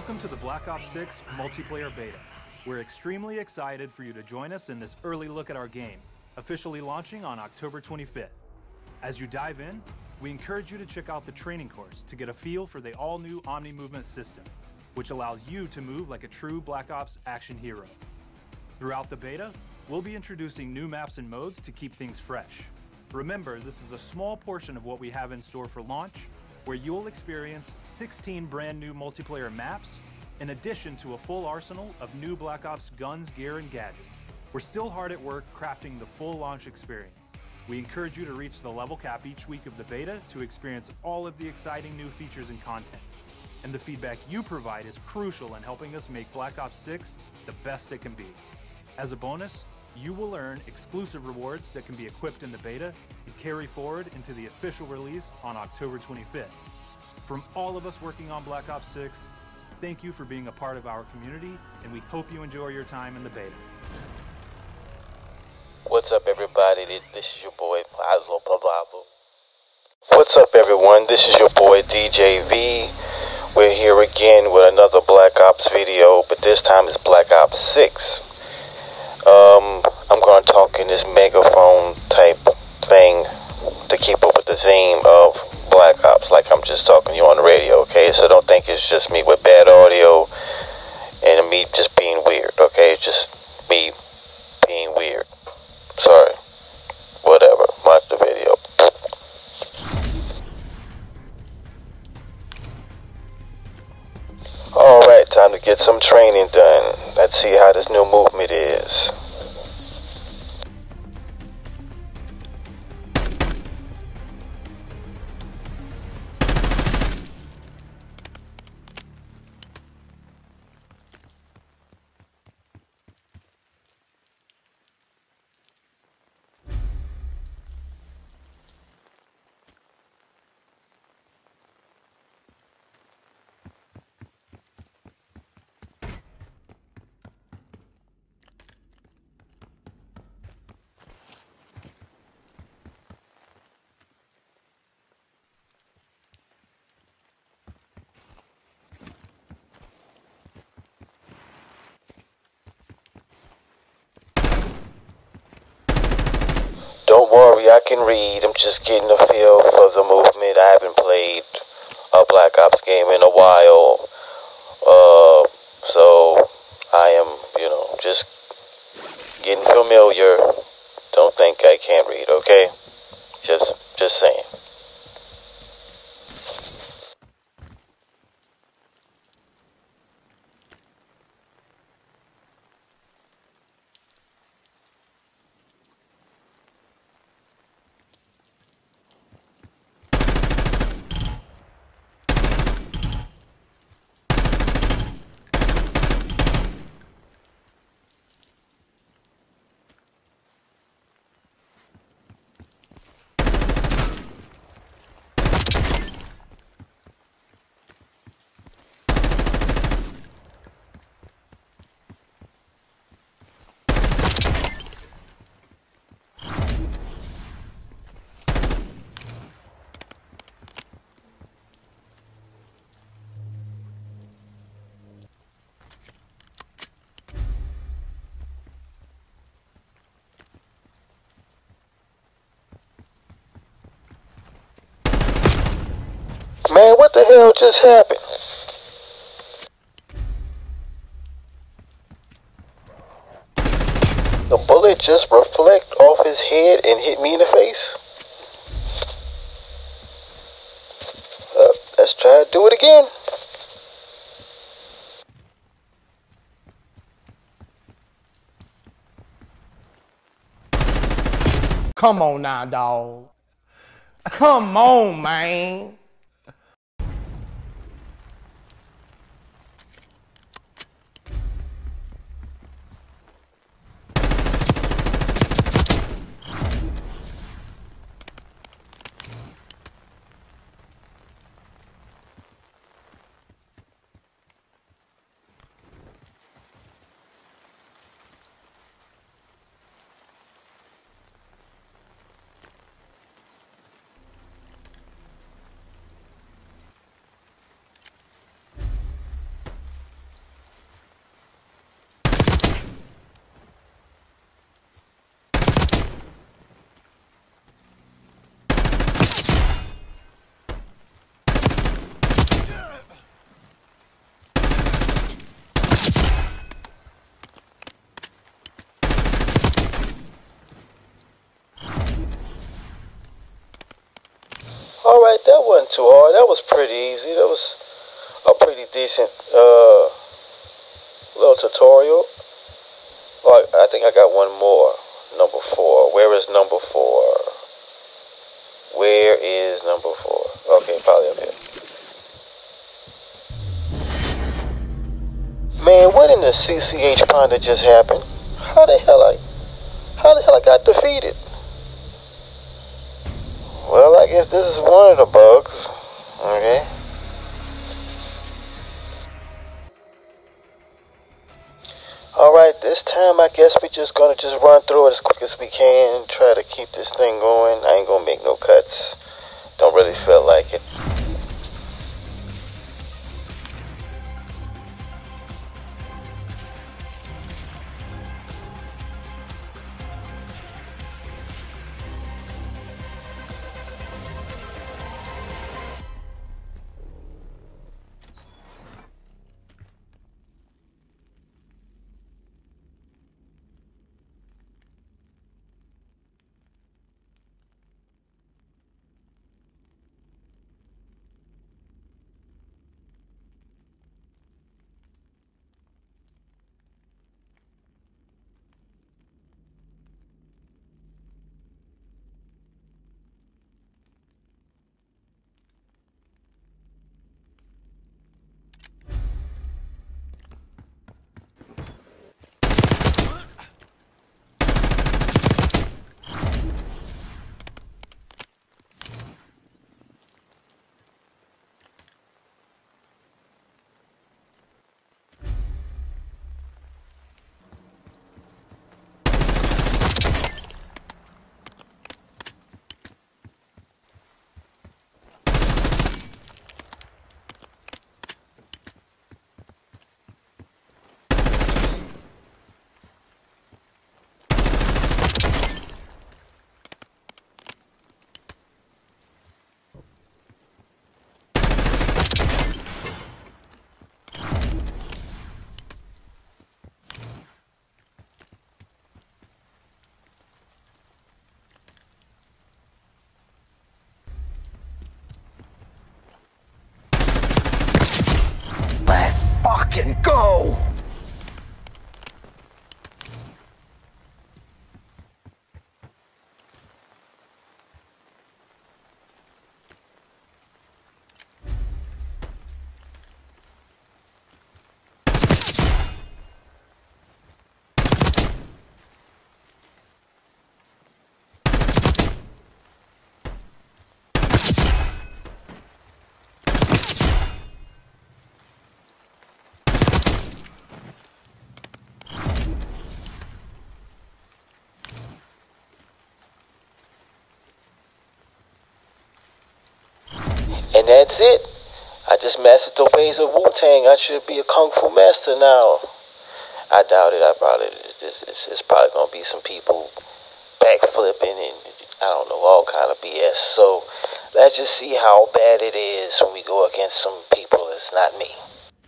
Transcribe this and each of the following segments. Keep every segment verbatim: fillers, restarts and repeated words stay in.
Welcome to the Black Ops six Multiplayer Beta. We're extremely excited for you to join us in this early look at our game, officially launching on October twenty-fifth. As you dive in, we encourage you to check out the training course to get a feel for the all-new Omni Movement system, which allows you to move like a true Black Ops action hero. Throughout the beta, we'll be introducing new maps and modes to keep things fresh. Remember, this is a small portion of what we have in store for launch, where you'll experience sixteen brand new multiplayer maps, in addition to a full arsenal of new Black Ops guns, gear, and gadgets. We're still hard at work crafting the full launch experience. We encourage you to reach the level cap each week of the beta to experience all of the exciting new features and content. And the feedback you provide is crucial in helping us make Black Ops six the best it can be. As a bonus, you will earn exclusive rewards that can be equipped in the beta and carry forward into the official release on October twenty-fifth. From all of us working on Black Ops six, thank you for being a part of our community, and we hope you enjoy your time in the beta. What's up, everybody? This is your boy Pablo Pablo. What's up, everyone? This is your boy D J V. We're here again with another Black Ops video, but this time it's Black Ops six. Um, I'm going to talk in this megaphone type thing to keep up with the theme of Black Ops, like I'm just talking to you on the radio, okay? So don't think it's just me with bad audio and me just being weird, okay? It's just me being weird. Sorry. Whatever. Watch the video. Alright, time to get some training done. Let's see how this new movement is. Don't worry, I can read. I'm just getting a feel for the movement. I haven't played a Black Ops game in a while. Uh, so I am, you know, just getting familiar. Don't think I can't read, okay? Just, just saying. Man, what the hell just happened? The bullet just reflected off his head and hit me in the face? Uh, let's try to do it again. Come on now, dawg. Come on, man. Alright, that wasn't too hard. That was pretty easy. That was a pretty decent uh, little tutorial. Oh, I think I got one more. Number four. Where is number four? Where is number four? Okay, probably up here. Man, what in the C C H Ponder just happened? How the hell I... How the hell I got defeated? Well, I guess this is one of the bugs. Okay. Alright, this time I guess we just gonna just run through it as quick as we can. Try to keep this thing going. I ain't gonna make no cuts. Don't really feel like it. Fucking go! And that's it. I just mastered the ways of Wu-Tang. I should be a Kung Fu master now. I doubt it. I probably it's, it's, it's probably gonna be some people backflipping and I don't know, all kind of B S. So let's just see how bad it is when we go against some people that's not me.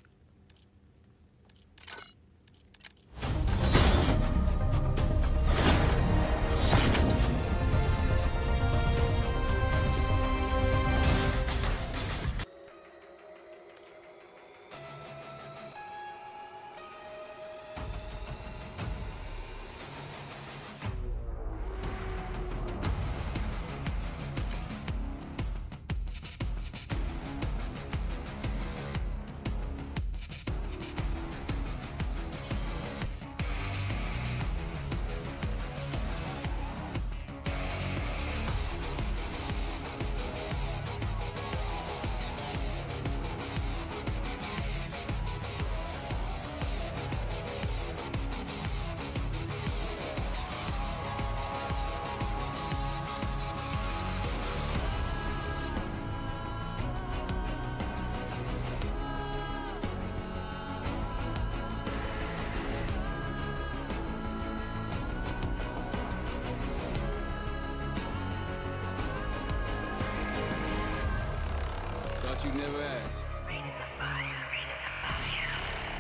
You never asked. Rain in the fire, rain in the fire.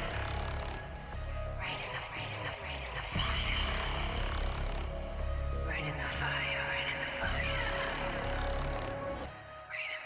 Rain in the, rain in the, rain in the fire. Rain in the fire, rain in the fire. Rain in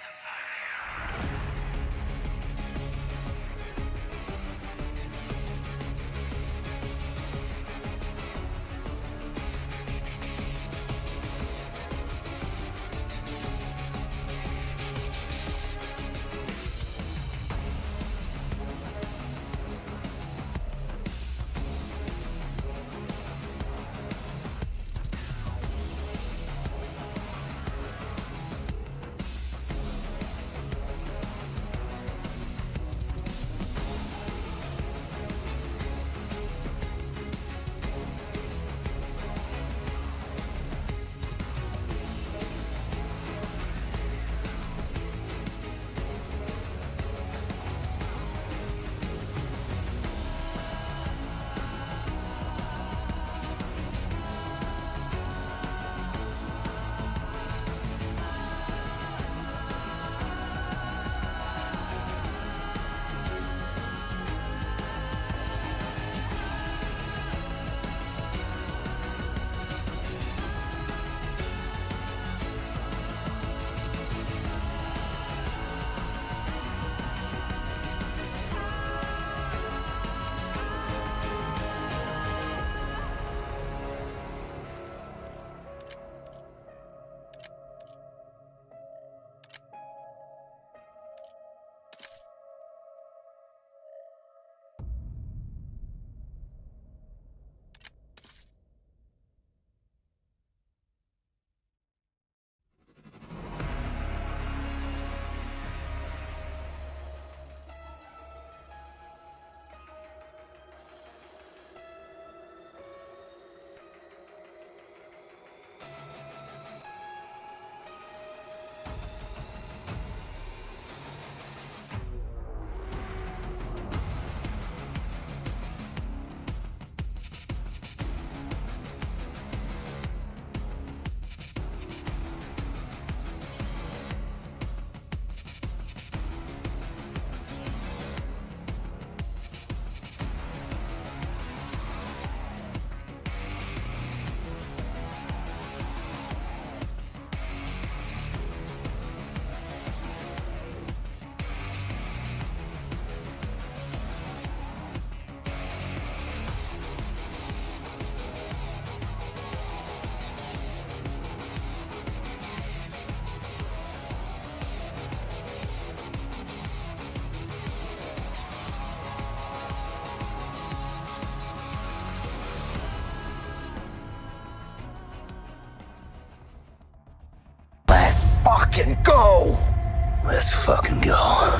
fucking go! Let's fucking go.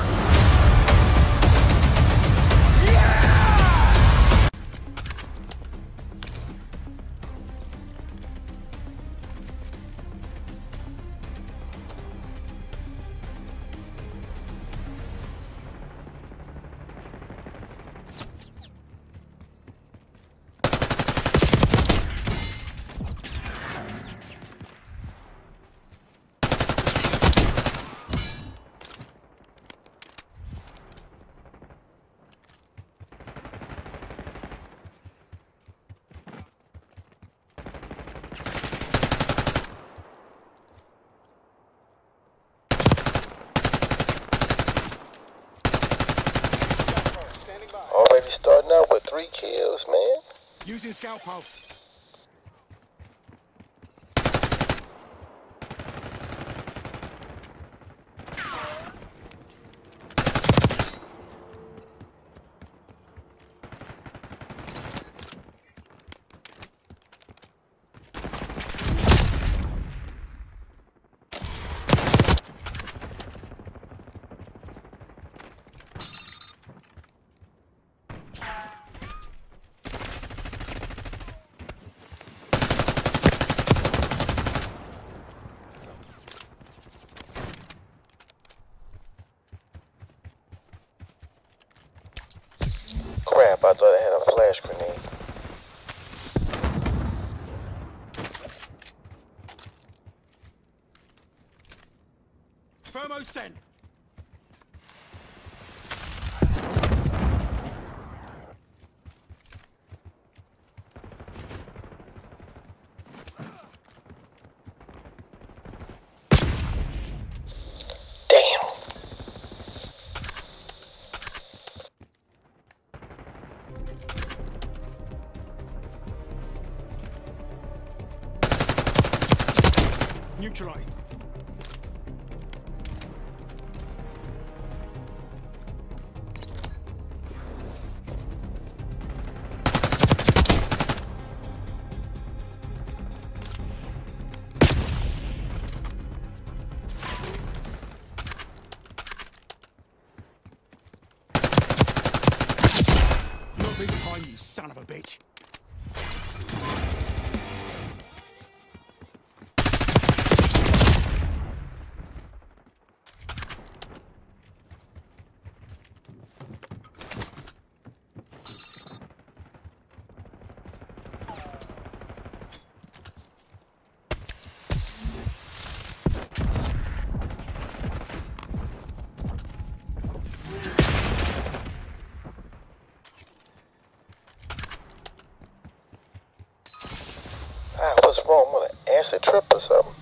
Already starting out with three kills, man. Using scout pulse. Crap, I thought I had a flash grenade. Thermo sent. Damn. Neutralized. You're behind, you son of a bitch. Ah, what's wrong? What, an acid trip or something?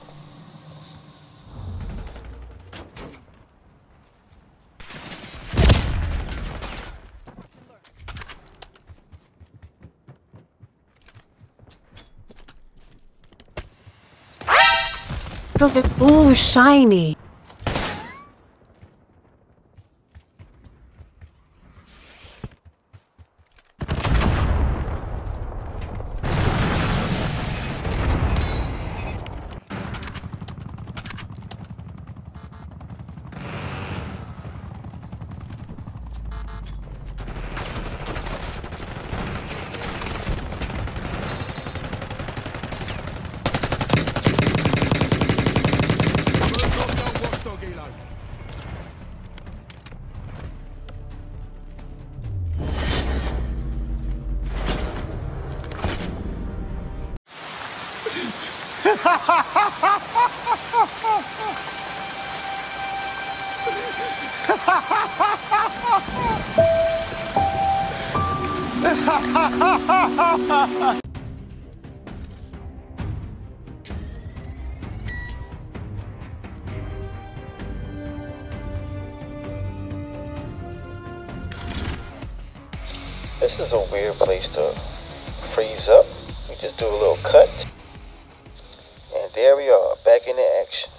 Ooh, shiny. This is a weird place to freeze up. We just do a little cut. And there we are, back into action.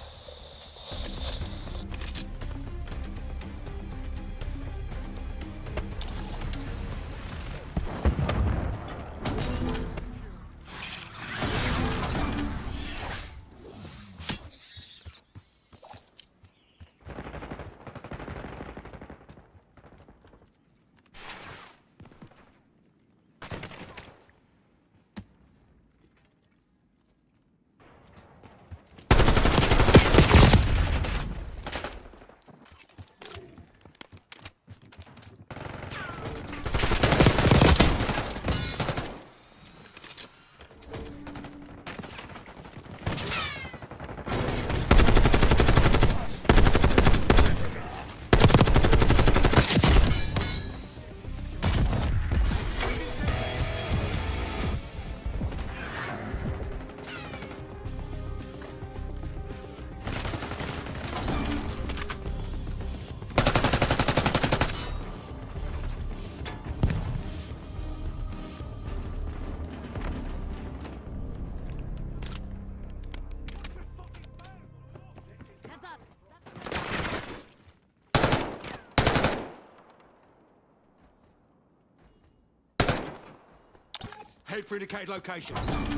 Head for indicated location.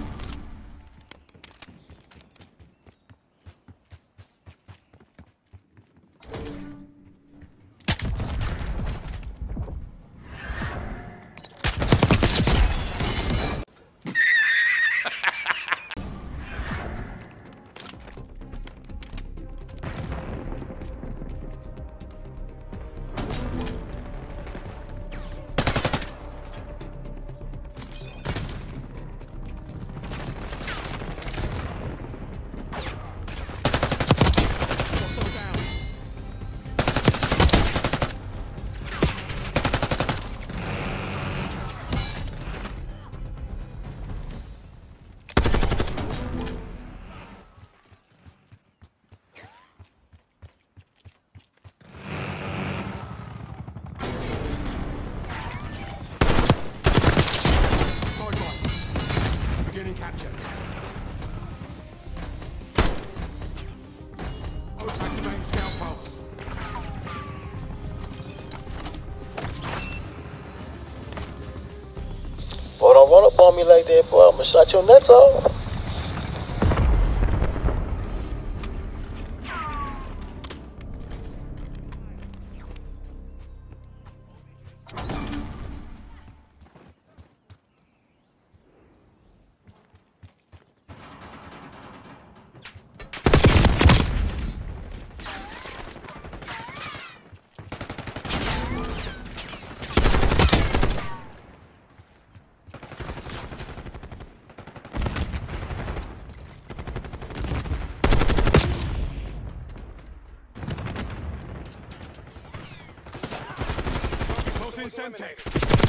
Capture. Oh, activating scout pulse. Boy, don't run up on me like that, boy. I'm gonna shot your nuts off. In Semtex.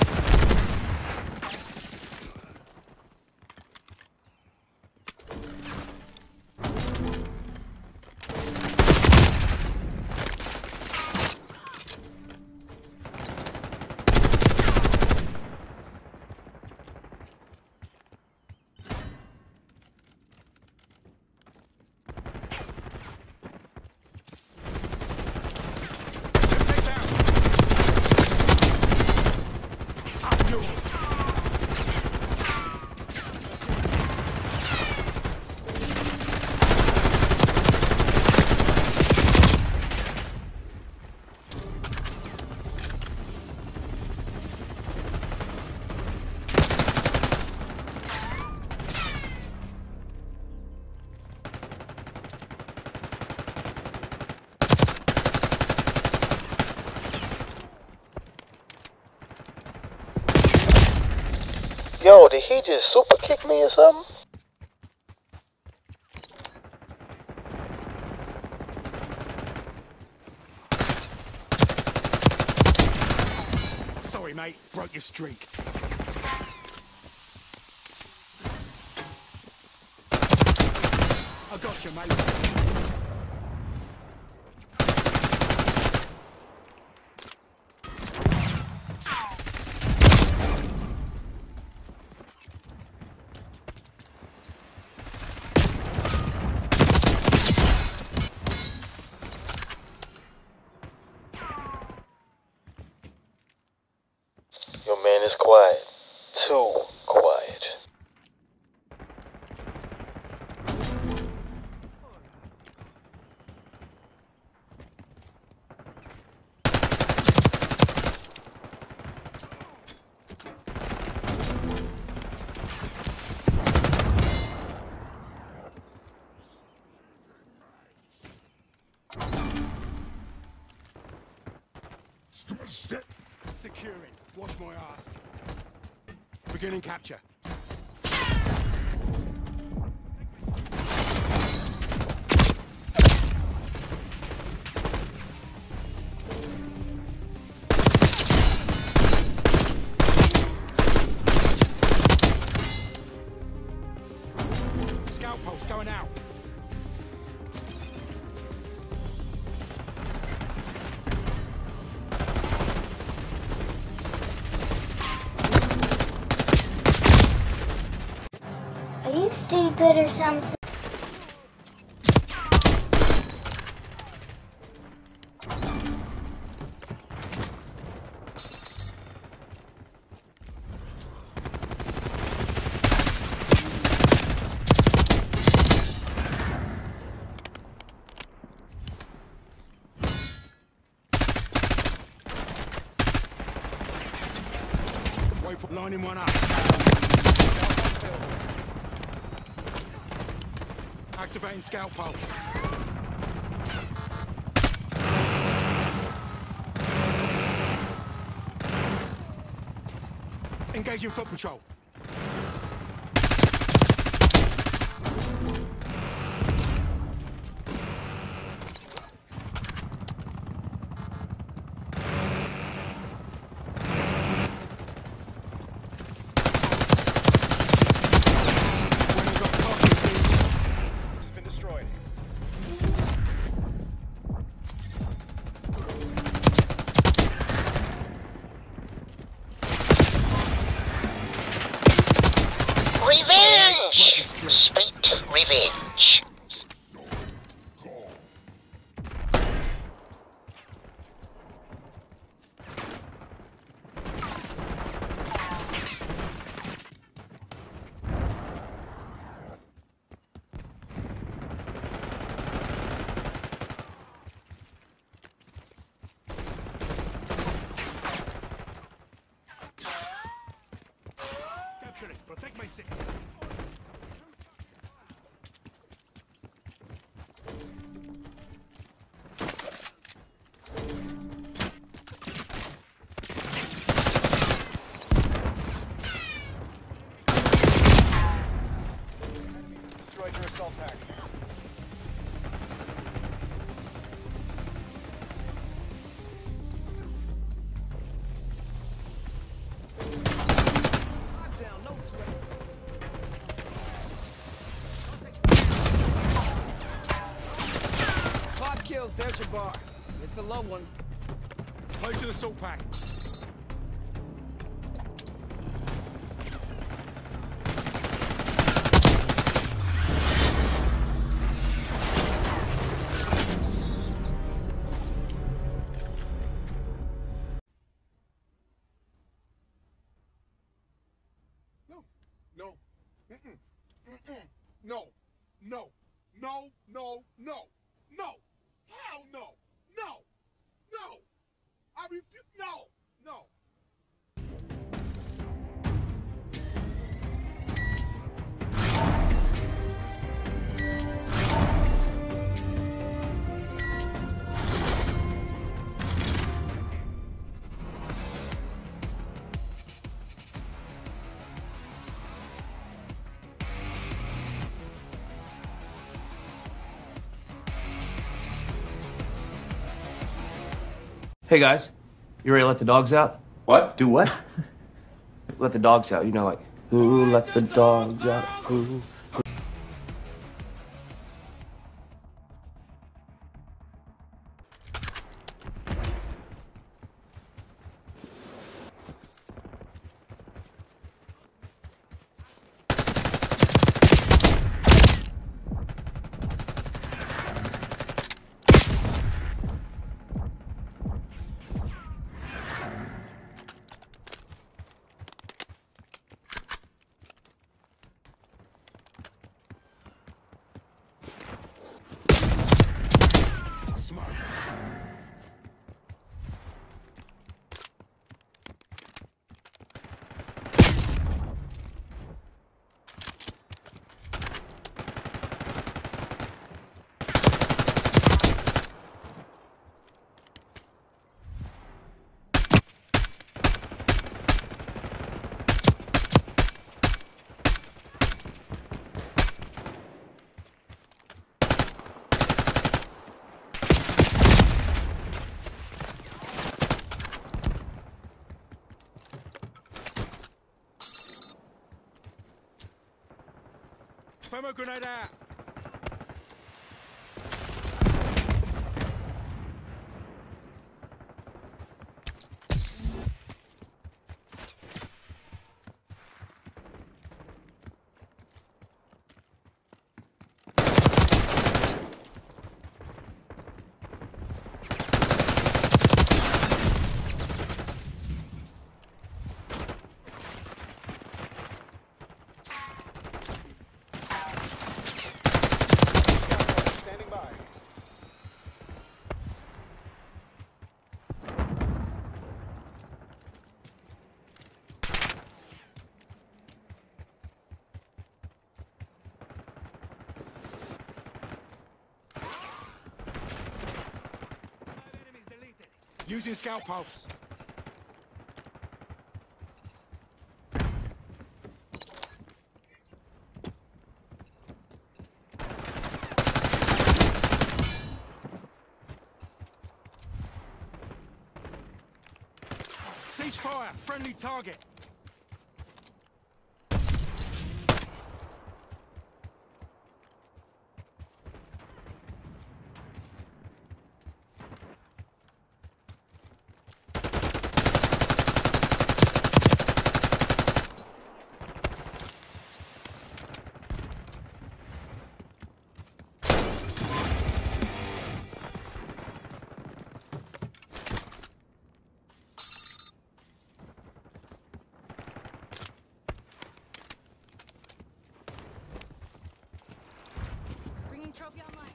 Yo, did he just super kick me or something? Sorry, mate. Broke your streak. I got you, mate. Your man is quiet. Too quiet. Securing. Watch my ass. Beginning capture. Scout pulse going out. Are you stupid or something? Activating scout pulse. Engaging foot patrol. Revenge! Sweet revenge. Capture it. Protect my six. Destroyed your assault pack. Five kills, there's your bar. It's a low one. Place an assault pack. No, no, mm-mm, mm-mm, no, no, no, no, no, no, hell no, no, no, I refuse, no, no. Hey guys, you ready to let the dogs out? What? Do what? Let the dogs out, you know, like, who let the dogs out? Who? Smart. Femo grenade out. Using scout pulse. Ceasefire! Friendly target! Trophy online.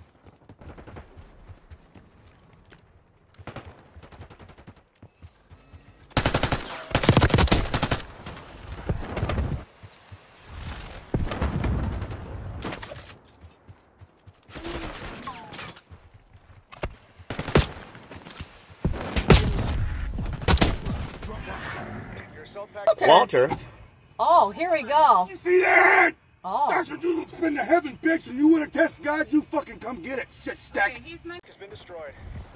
Your assault package. Walter. Oh, here we go. You see that? Oh. That's what you spend the heaven, bitch, and you want to test God? You fucking come get it, shit stack. Okay, he's my has been destroyed.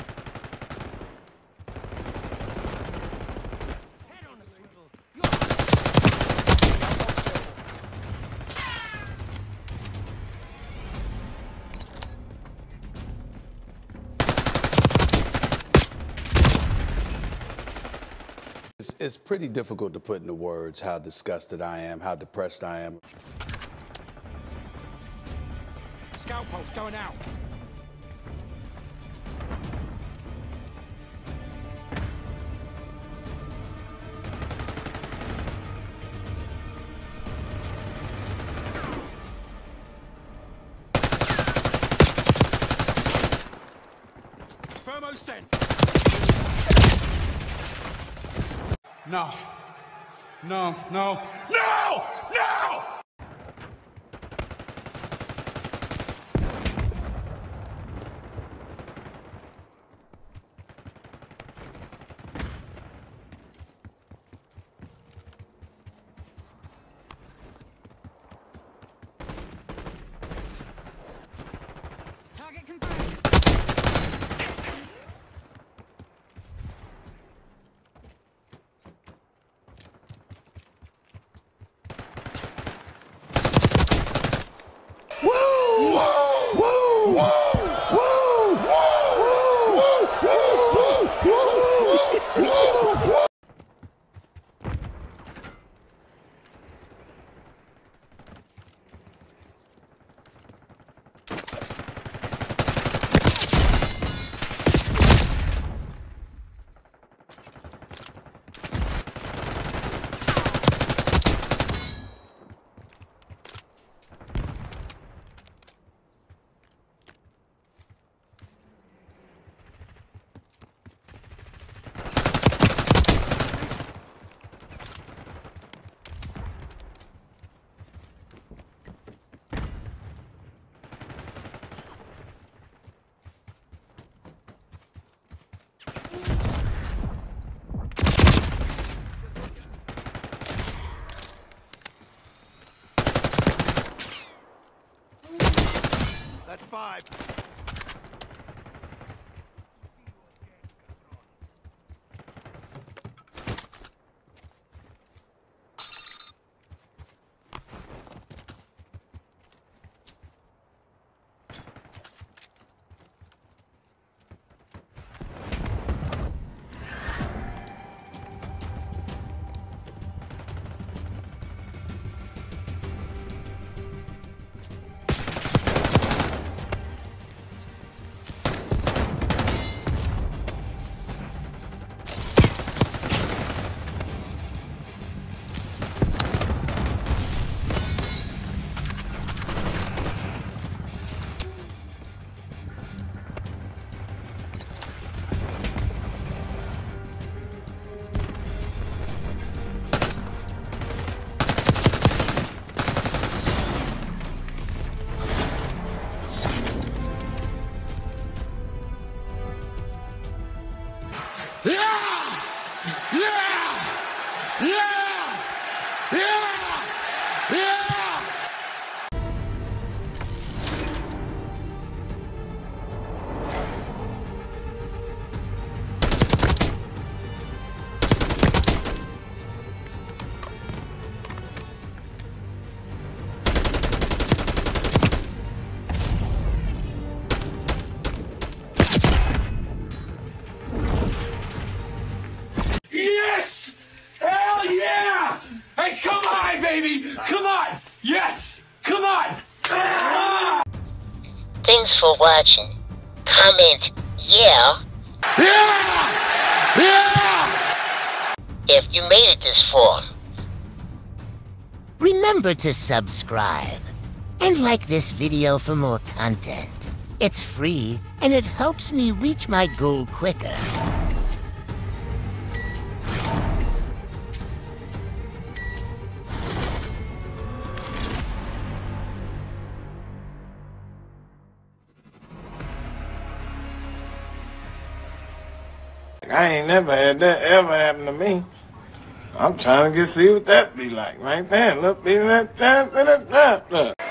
Head on a swivel. It's, it's pretty difficult to put into words how disgusted I am, how depressed I am. Scout pulse going out. Thermo sent. No. No, no, no, no! Target confirmed. That's five. Come on! Yes! Come on! Thanks for watching. Comment, yeah. Yeah! Yeah! If you made it this far. Remember to subscribe. And like this video for more content. It's free, and it helps me reach my goal quicker. I ain't never had that ever happen to me. I'm trying to get see what that be like right there. Look, be that, that, that, that, that.